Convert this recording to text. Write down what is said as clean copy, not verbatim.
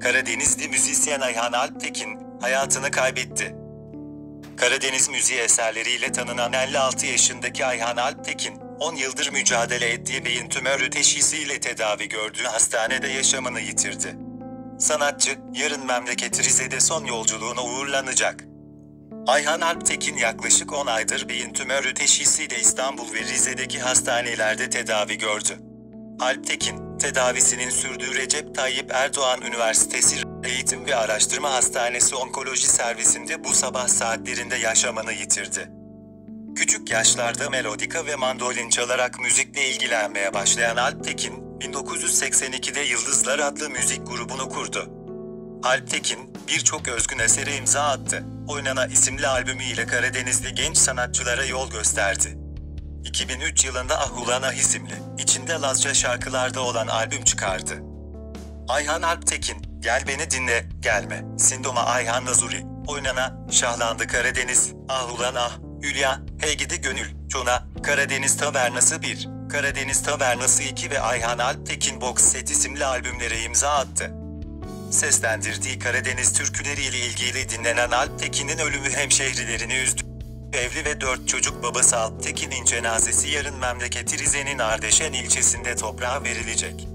Karadenizli müzisyen Ayhan Alptekin hayatını kaybetti. Karadeniz müziği eserleriyle tanınan 56 yaşındaki Ayhan Alptekin, 10 yıldır mücadele ettiği beyin tümörü teşhisiyle tedavi gördüğü hastanede yaşamını yitirdi. Sanatçı, yarın memleketi Rize'de son yolculuğuna uğurlanacak. Ayhan Alptekin yaklaşık 10 aydır beyin tümörü teşhisiyle İstanbul ve Rize'deki hastanelerde tedavi gördü. Alptekin, tedavisinin sürdüğü Recep Tayyip Erdoğan Üniversitesi Eğitim ve Araştırma Hastanesi Onkoloji Servisinde bu sabah saatlerinde yaşamını yitirdi. Küçük yaşlarda melodika ve mandolin çalarak müzikle ilgilenmeye başlayan Alptekin, 1982'de Yıldızlar adlı müzik grubunu kurdu. Alptekin, birçok özgün esere imza attı. Oynana isimli albümüyle Karadenizli genç sanatçılara yol gösterdi. 2003 yılında Ah Ulan Ah isimli, içinde Lazca şarkılarda olan albüm çıkardı. Ayhan Alptekin, Gel Beni Dinle, Gelme, Sindoma Ayhan Nazuri, Oynana, Şahlandı Karadeniz, Ah Ulan Ah, Hülya, Hey Gidi Gönül, Çona, Karadeniz Tavernası 1, Karadeniz Tavernası 2 ve Ayhan Alptekin Box Set isimli albümlere imza attı. Seslendirdiği Karadeniz türküleriyle ilgili dinlenen Alptekin'in ölümü hemşehrilerini üzdü. Evli ve 4 çocuk babası Alptekin'in cenazesi yarın memleketi Rize'nin Ardeşen ilçesinde toprağa verilecek.